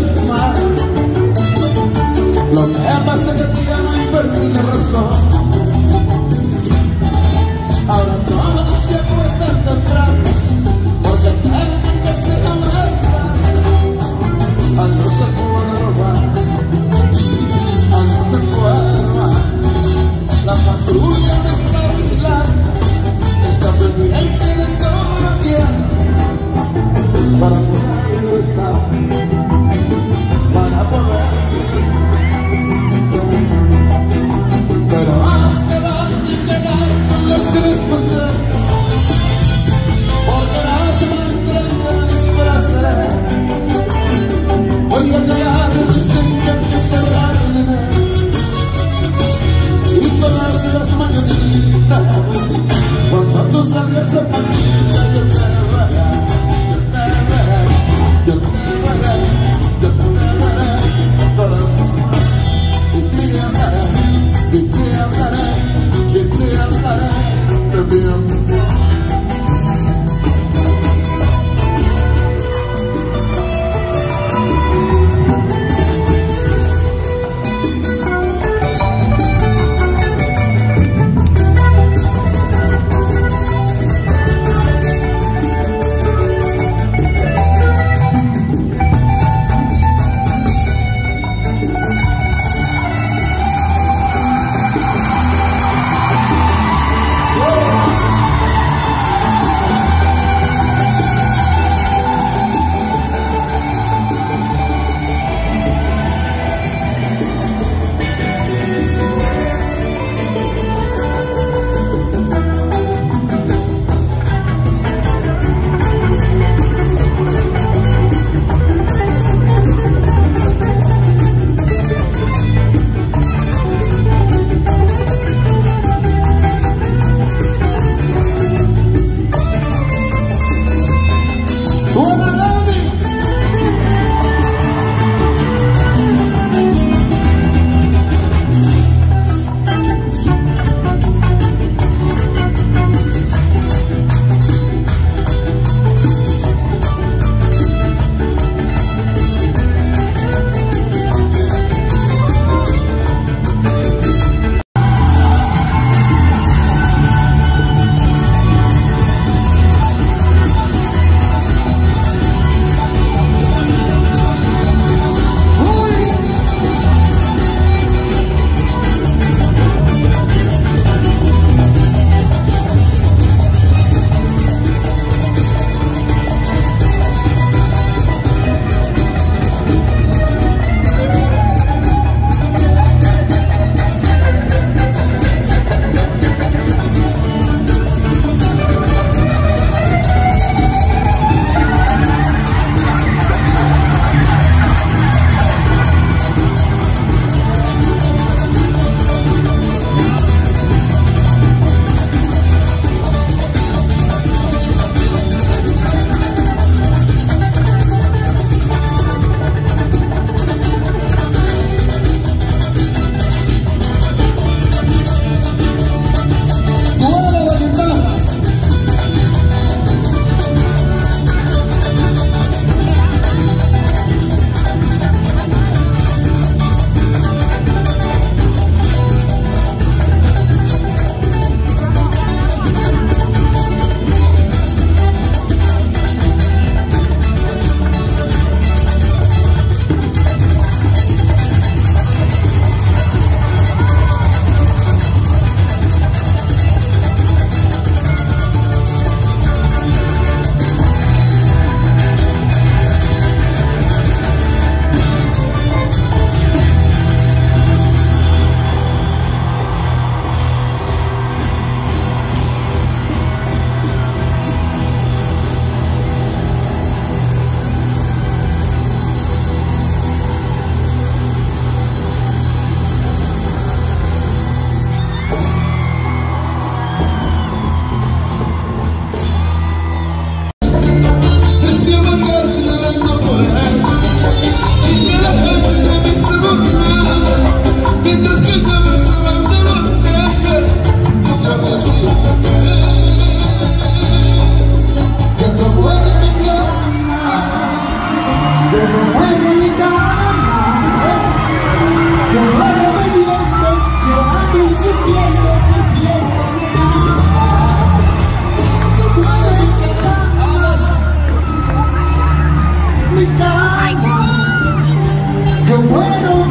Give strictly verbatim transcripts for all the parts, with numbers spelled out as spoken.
fumar. Lo que pasa es que tú ya no hay perdí la razón. Ahora todos se acuestan temprano porque tienen que se amarra. A no se puede robar, a no se puede robar. La patrulla me está vigilando, está pendiente de todo el tiempo para poder estar, para poder estar. Pero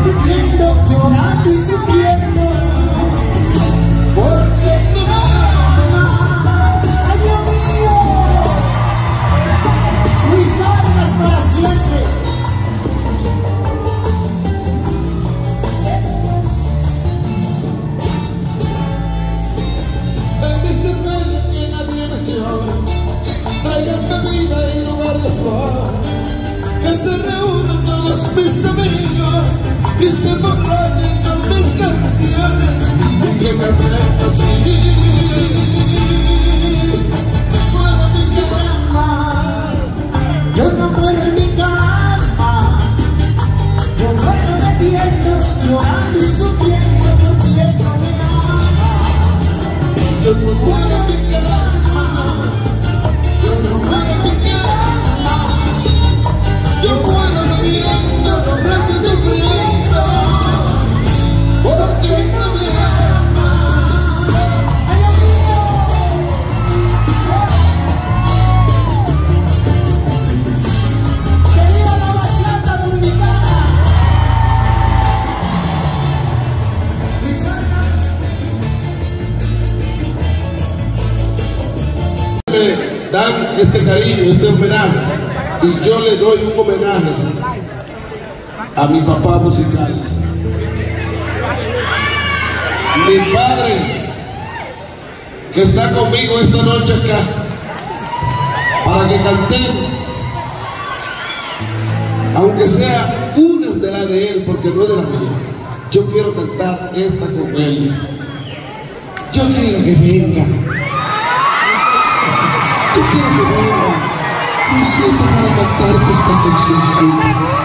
viviendo, llorando y sufriendo, porque no me ama. ¡Ay, Dios mío! Luis Vargas para siempre. En mi cerveza que nadie me quiere, traigan bebida en lugar de flor, que se reúnan todos mis amigos y se emborrachen con mis canciones y que canten así. Muero en mi cama, yo no muero en mi cama, yo muero bebiendo, llorando y sufriendo porque no me ama. Yo no muero en mi cama, yo no muero en mi cama, yo muero bebiendo, llorando y sufriendo porque no me ama. ¡Ay, Dios mío! ¡Que viva la bachata dominicana! Me dan este cariño, este homenaje, y yo le doy un homenaje a mi papá musical, mi padre, que está conmigo esta noche acá, para que cantemos, aunque sea una de la de él, porque no es de la mía. Yo quiero cantar esta con él. Yo quiero que venga. Yo quiero que venga. Me siento para cantarte esta canción.